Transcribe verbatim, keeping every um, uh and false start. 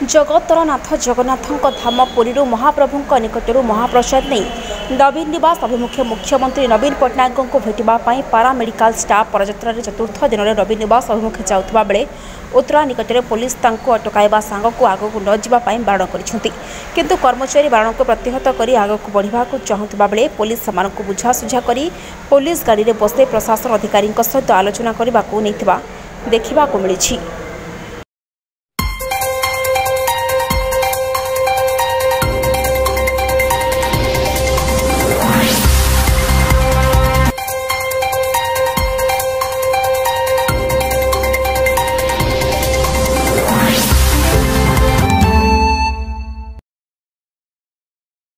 जगतरनाथ जगन्नाथ धाम पुरी महाप्रभु निकटर महाप्रसाद नहीं नवीन निवास अभिमुखे मुख्यमंत्री नवीन पट्टनायक को भेटापी पारामेडिकल स्टाफ पदयात्रा चतुर्थ दिन में नवीन निवास अभिमुखे जाऊा बेले उत्तरा निकटने पुलिस अटकाइवा सांग को आगक न जावाई बारण किंतु कर्मचारी बारण को प्रतिहत कर आगक बढ़ा चाहूबा बेले पुलिस से बुझासुझा कर पुलिस गाड़ी में बसते प्रशासन अधिकारी सहित आलोचना करने को देखा मिली।